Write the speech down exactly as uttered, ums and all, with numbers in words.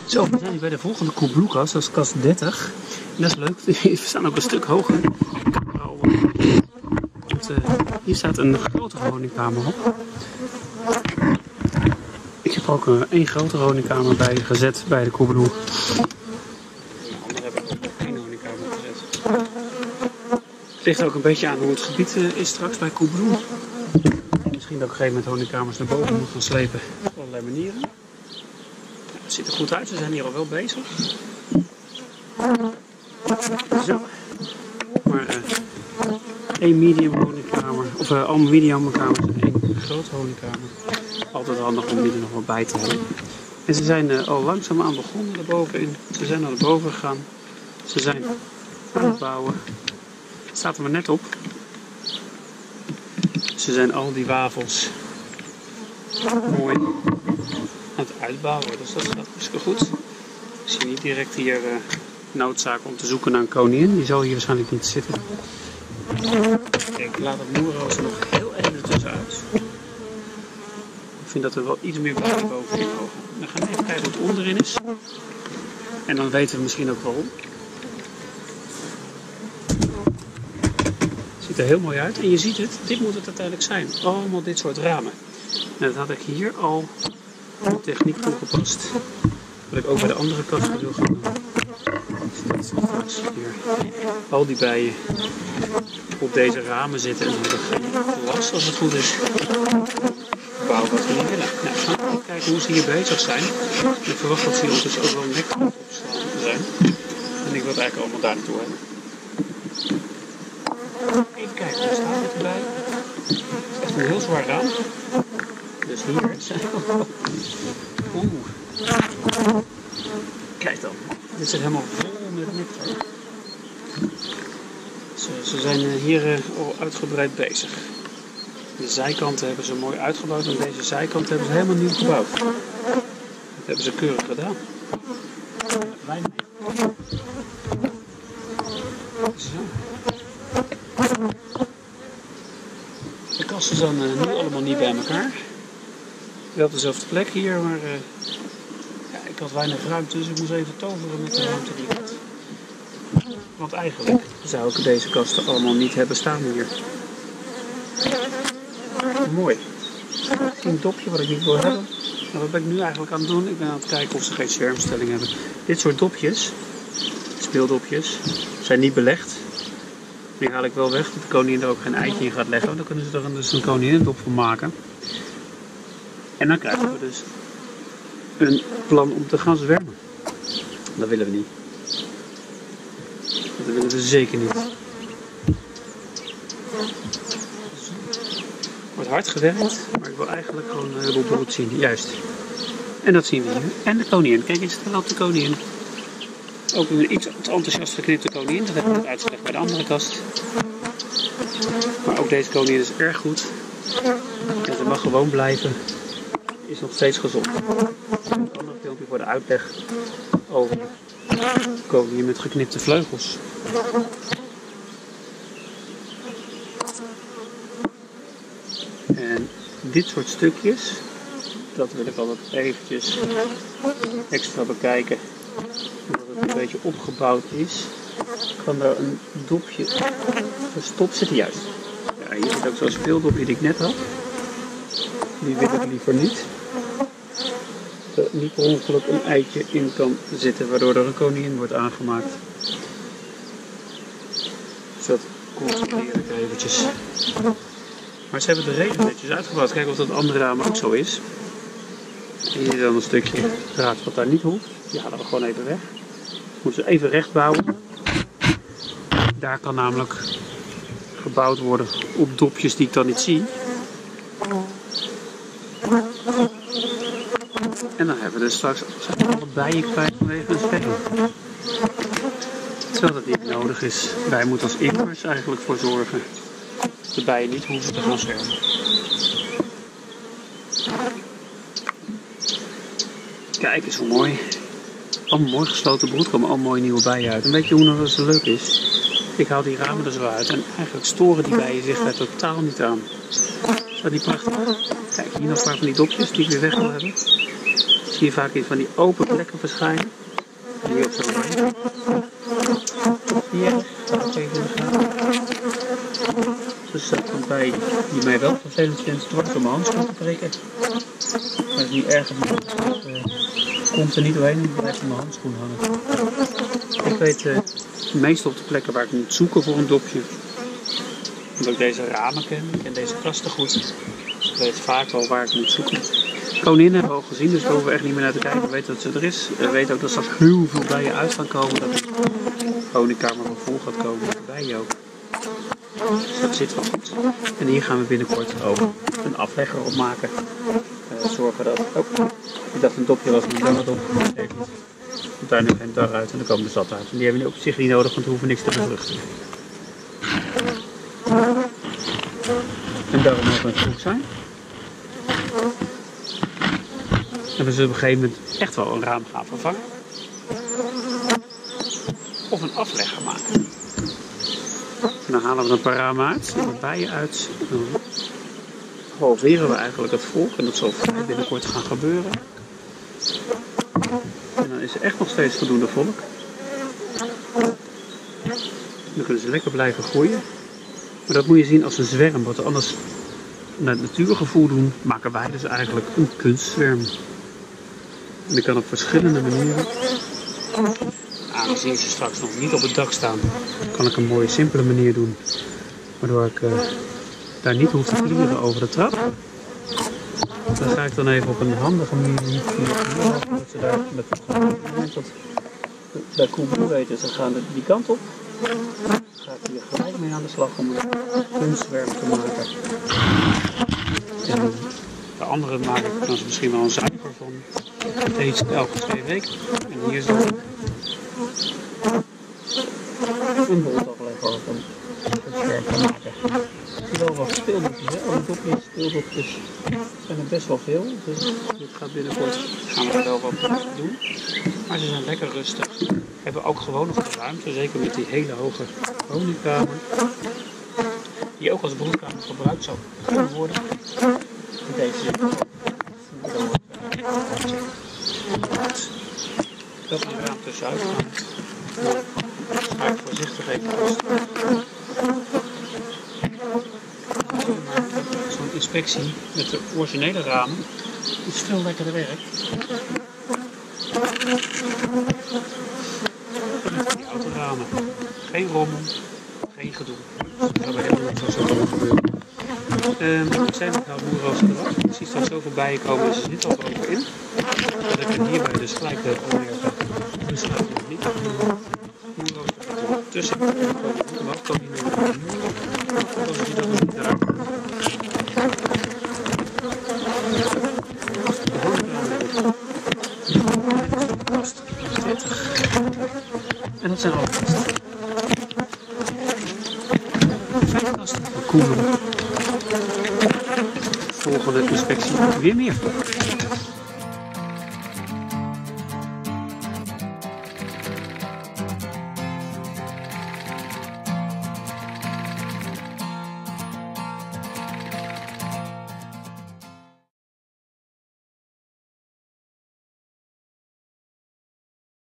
Zo, we zijn nu bij de volgende Coolblue-kast, dat is kast dertig. En dat is leuk, we staan ook een stuk hoger. Want, uh, hier staat een grotere woningkamer op. Ik heb ook uh, één grotere woningkamer bij gezet bij de Coolblue. De andere heb ik ook geen woningkamer gezet. Het ligt ook een beetje aan hoe het gebied uh, is straks bij Coolblue. Misschien dat ik op een gegeven moment woningkamers naar boven moet gaan slepen op allerlei manieren. Ja, het ziet er goed uit, we zijn hier al wel bezig. Zo. Maar uh, één medium woningkamer, of uh, allemaal medium woningkamers en één grote woningkamer. Altijd handig om die er nog wat bij te hebben. En ze zijn uh, al langzaamaan begonnen daarbovenin. Ze zijn naar boven gegaan. Ze zijn aan het bouwen. Het staat er maar net op. Ze zijn al die wafels mooi aan het uitbouwen. Dus dat gaat hartstikke goed. Ik zie niet direct hier uh, noodzaak om te zoeken naar een koningin. Die zal hier waarschijnlijk niet zitten. Ik laat het moerroos er nog heel even ertussen uit. Ik vind dat er wel iets meer bij bovenin mogen. We gaan even kijken hoe het onderin is. En dan weten we misschien ook waarom. Het ziet er heel mooi uit. En je ziet het, dit moet het uiteindelijk zijn. Allemaal dit soort ramen. En dat had ik hier al de techniek toegepast. Wat ik ook bij de andere kasten wil gaan doen. Hier. Al die bijen op deze ramen zitten en hebben geen last als het goed is. Bouw wat we niet willen. Nou, we gaan even kijken hoe ze hier bezig zijn. Ik verwacht dat ze hier ondertussen ook wel een nek op zijn. En ik wil het eigenlijk allemaal daar naartoe hebben. Even kijken, hoe staat het erbij? Het is echt een heel zwaar raam. Dus hier zijn we. Oeh. Kijk dan. Dit zit helemaal vol met nectar. Ze, ze zijn hier al uitgebreid bezig. De zijkanten hebben ze mooi uitgebouwd en deze zijkant hebben ze helemaal nieuw gebouwd. Dat hebben ze keurig gedaan. Wijn mee. Zo. De kasten staan uh, nu allemaal niet bij elkaar. Wel op dezelfde plek hier, maar uh, ja, ik had weinig ruimte, dus ik moest even toveren met de ruimte die ik had. Want eigenlijk zou ik deze kasten allemaal niet hebben staan hier. Mooi. Een dopje wat ik niet wil hebben. En wat ben ik nu eigenlijk aan het doen? Ik ben aan het kijken of ze geen schermstelling hebben. Dit soort dopjes, speeldopjes, zijn niet belegd. Die haal ik wel weg, dat de koningin er ook geen eitje in gaat leggen. Dan kunnen ze er dus een koninginnendop van maken. En dan krijgen we dus een plan om te gaan zwermen. Dat willen we niet. Dat willen we zeker niet. Wordt hard gewerkt, maar ik wil eigenlijk gewoon een heleboel brood zien. Juist. En dat zien we hier. En de koningin. Kijk eens, daar loopt de koningin. Ook een iets te enthousiast geknipte koningin. Dat heb ik net uitgelegd bij de andere kast. Maar ook deze koningin is erg goed. En ze mag gewoon blijven. Is nog steeds gezond. Een ander filmpje voor de uitleg over de koningin met geknipte vleugels. En dit soort stukjes, dat wil ik altijd eventjes extra bekijken. Omdat het een beetje opgebouwd is, kan er een dopje verstopt zitten. Juist. Ja, hier zit ook zo'n speeldopje die ik net had. Die wil ik liever niet. Dat er niet per ongeluk een eitje in kan zitten, waardoor er een koningin wordt aangemaakt. Dus dat controleer ik eventjes. Maar ze hebben de reden netjes uitgebouwd. Kijk of dat andere raam ook zo is. En hier dan een stukje draad wat daar niet hoeft. Die halen we gewoon even weg. Moeten ze even recht bouwen. Daar kan namelijk gebouwd worden op dopjes die ik dan niet zie. En dan hebben we dus straks alle bijen kwijt vanwege een spelling. Terwijl dat niet nodig is. Wij moeten als immers eigenlijk voor zorgen dat de bijen niet hoeven te gaan zwermen. Kijk eens hoe mooi. Allemaal mooi gesloten broed, komen allemaal mooie nieuwe bijen uit. En weet je hoe nog eens leuk is? Ik haal die ramen er zo uit en eigenlijk storen die bijen zich daar totaal niet aan. Is dat niet prachtig? Kijk, hier nog een paar van die dopjes die ik weer weg wil hebben. zie je vaak iets van die open plekken verschijnen. En hier op zo'n lijn. Hier, dat ook even in de gaten. Dus staat erbij die mij wel vervelend vindt, dwars door mijn handschoen te prikken. Maar het is niet erg, het uh, komt er niet doorheen, het blijft in mijn handschoen hangen. Ik weet uh, meestal op de plekken waar ik moet zoeken voor een dopje. Omdat ik deze ramen ken, ik ken deze kasten goed. Ik weet vaak wel waar ik moet zoeken. Koningin hebben we al gezien, dus daar hoeven we echt niet meer naar te kijken. We weten dat ze er is. We weten ook dat straks heel veel bijen uit gaan komen. Dat de honingkamer wel vol gaat komen met de bijen ook. Dus dat zit wel goed. En hier gaan we binnenkort ook een aflegger op maken. Uh, zorgen dat... Oh, ik dacht een dopje was, maar dan een dop. Even niet. Komt daar nu geen dag uit en dan komen de zat uit. En die hebben we op zich niet nodig, want we hoeven niks te bevruchten. En daarom mogen we het goed zijn. En we zullen op een gegeven moment echt wel een raam gaan vervangen. Of een aflegger maken. En dan halen we een paar ramen uit, de bijen uit. Dan halveren we eigenlijk het volk en dat zal vrij binnenkort gaan gebeuren. En dan is er echt nog steeds voldoende volk. Dan kunnen ze lekker blijven groeien. Maar dat moet je zien als een zwerm, wat anders naar het natuurgevoel doen, maken wij dus eigenlijk een kunstzwerm. En dat kan op verschillende manieren. Aangezien ze straks nog niet op het dak staan, kan ik een mooie simpele manier doen. Waardoor ik uh, daar niet hoef te vliegen over de trap. Dan ga ik dan even op een handige manier doen. Dat ze daar met het moment dat bij Koeboe weten, ze gaan die kant op. Dan ga ik hier gelijk mee aan de slag om een kunstzwerm te maken. En de andere maak ik dan misschien wel een zuiver van. Het eet elke twee weken. En hier zo een boltaflegger of een kunstzwerm te maken. Ik zie wel wat speeldopjes, hè? Alle dopjes, speeldopjes zijn er best wel veel. Dus dit gaat binnenkort, gaan we er wel wat doen. Maar ze zijn lekker rustig. Hebben ook gewoon nog de ruimte, zeker met die hele hoge honingkamer. Die ook als broedkamer gebruikt zou kunnen worden. Deze dat een raam tussenuit gaan. Ga ik voorzichtig even vast. Zo'n inspectie met de originele ramen is veel lekkerder werk. Die autoramen. Geen rommel, geen gedoe. Dat gaat bij heel veel zo gebeuren. Um, ik zei nog nou moerroos eraf. Ik zie straks zoveel bijen komen, dus er zit al bovenin. Dat ik er hierbij dus gelijk de onderwerpen besluit nog niet. Moerroos er tussen. Dan kan die nog een muur. Dan zie je dat nog niet eruit. De honingkamer kost dertig. En dat zijn alle kasten. Vijf kasten voor koelen. Volgende inspectie weer meer.